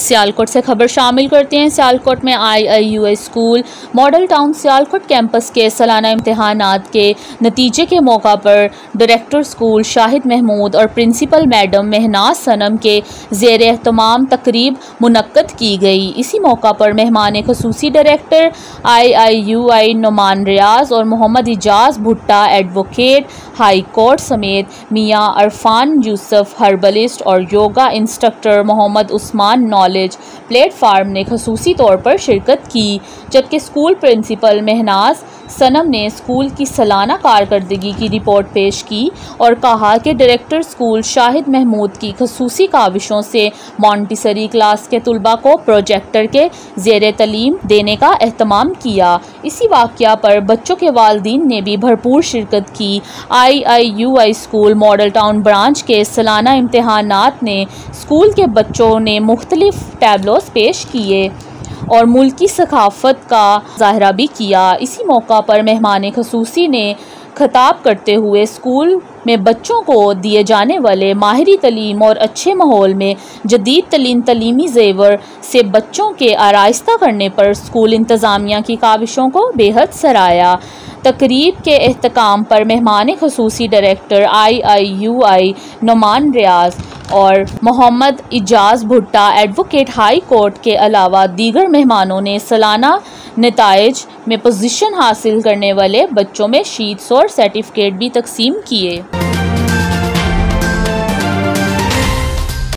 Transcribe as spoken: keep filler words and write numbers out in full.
सियालकोट से खबर शामिल करते हैं। सियालकोट में I I U I school Model Town Sialkot campus के सालाना इम्तिहानात के नतीजे के मौका पर डायरेक्टर स्कूल शाहिद महमूद और प्रिंसिपल मैडम महनाज सनम के ज़ेर एहतमाम तकरीब मुनक्कद की गई। इसी मौका पर मेहमान खसूसी director I I U I Numan Riaz और मोहम्मद इजाज़ भुट्टा एडवोकेट हाई कोर्ट समेत मियाँ अरफान यूसुफ हर्बलिस्ट और yoga instructor Mohammad Usman knowledge platform ने खसूसी तौर पर शिरकत की, जबकि स्कूल प्रिंसिपल महनाज सनम ने स्कूल की सालाना कारकर्दगी की रिपोर्ट पेश की और कहा कि डायरेक्टर स्कूल शाहिद महमूद की खसूसी काविशों से मॉन्टेसरी क्लास के तुलबा को प्रोजेक्टर के ज़ेर तलीम देने का एहतमाम किया। इसी वाक़या पर बच्चों के वालिदीन ने भी भरपूर शिरकत की। I I U I school Model Town branch के सालाना इम्तिहानात ने स्कूल के बच्चों ने मुख्तलिफ टैबलोस पेश किए और मुल्की सकाफ़त का ज़ाहरा भी किया। इसी मौका पर मेहमान खसूसी ने खिताब करते हुए स्कूल में बच्चों को दिए जाने वाले माहिरी तलीम और अच्छे माहौल में जदीद तलीम तलीमी जेवर से बच्चों के आराइस्ता करने पर स्कूल इंतज़ामिया की काविशों को बेहद सराहा। तकरीब के एहतकाम पर मेहमान खसूसी director I I U I Numan Riaz और मोहम्मद इजाज़ भुट्टा एडवोकेट हाई कोर्ट के अलावा दीगर मेहमानों ने सालाना नताइज में पोजीशन हासिल करने वाले बच्चों में शीट्स और सर्टिफिकेट भी तकसीम किए।